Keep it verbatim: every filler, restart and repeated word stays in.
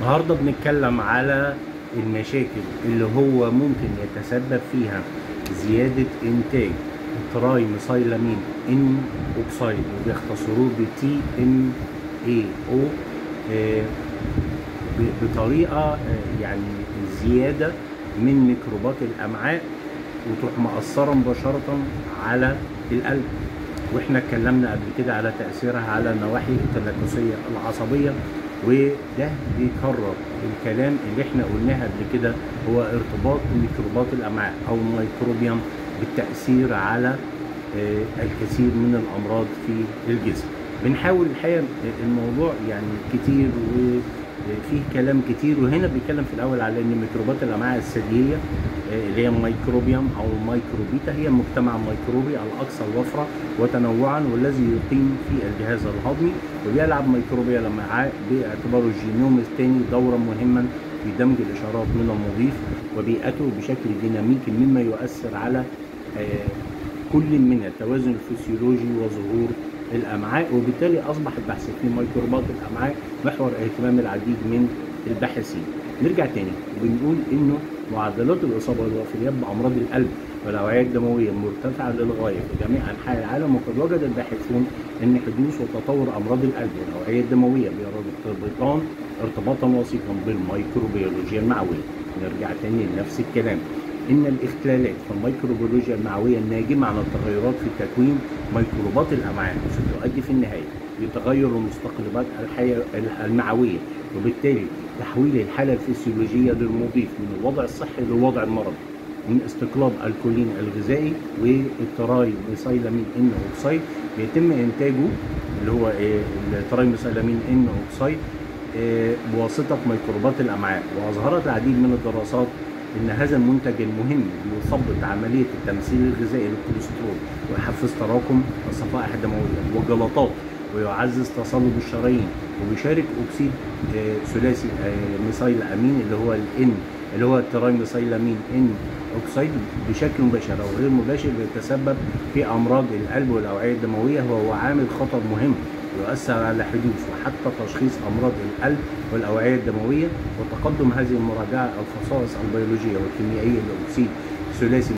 النهارده بنتكلم على المشاكل اللي هو ممكن يتسبب فيها زيادة إنتاج التراي ميثايلامين إن أوكسيد، وبيختصروه ب تي إم إيه أو بطريقة آه، يعني زيادة من ميكروبات الأمعاء، وتروح مأثرة مباشرة على القلب. واحنا اتكلمنا قبل كده على تأثيرها على النواحي التنفسية العصبية، وده بيكرر الكلام اللي احنا قلناه قبل كده، هو ارتباط ميكروبات الأمعاء أو الميكروبيوم بالتأثير على آه، الكثير من الأمراض في الجسم. بنحاول الحقيقة الموضوع يعني كتير وفيه كلام كتير، وهنا بيتكلم في الأول على إن ميكروبات الأمعاء الثديية اللي هي الميكروبيوم او الميكروبيتا هي المجتمع الميكروبي الاكثر وفره وتنوعا، والذي يقيم في الجهاز الهضمي، وبيلعب ميكروبيا الامعاء باعتباره الجينوم الثاني دورا مهما في دمج الاشارات من المضيف وبيئته بشكل ديناميكي، مما يؤثر على كل من التوازن الفسيولوجي وظهور الامعاء. وبالتالي اصبح البحث في ميكروبات الامعاء محور اهتمام العديد من الباحثين. نرجع تاني وبنقول انه معدلات الاصابه والوفيات بامراض القلب والاوعيه الدمويه مرتفعه للغايه في جميع انحاء العالم، وقد وجد الباحثون ان حدوث وتطور امراض القلب والاوعيه الدمويه بيرتبطان ارتباطا وثيقا بالميكروبيولوجيا المعويه. نرجع تاني لنفس الكلام، ان الاختلالات في الميكروبيولوجيا المعويه الناجمه عن التغيرات في تكوين ميكروبات الامعاء ستؤدي في النهايه لتغير المستقلبات المعويه، وبالتالي تحويل الحالة الفسيولوجية للمضيف من الوضع الصحي للوضع المرضي، من استقلاب الكولين الغذائي والتراي ميثايلامين إن أوكسيد بيتم إنتاجه اللي هو التراي ميثايلامين إن أوكسيد بواسطة ميكروبات الأمعاء. وأظهرت العديد من الدراسات إن هذا المنتج المهم يثبط عملية التمثيل الغذائي للكوليسترول، ويحفز تراكم الصفائح الدموية والجلطات، ويعزز تصلب الشرايين، وبيشارك اكسيد آه ثلاثي آه ميثايل امين اللي هو الان اللي هو التراي ميثايلامين ان اوكسيد بشكل مباشر او غير مباشر، بيتسبب في امراض القلب والاوعيه الدمويه، وهو عامل خطر مهم يؤثر على حدوث وحتى تشخيص امراض القلب والاوعيه الدمويه. وتقدم هذه المراجعه الخصائص البيولوجيه والكيميائيه لاكسيد ثلاثي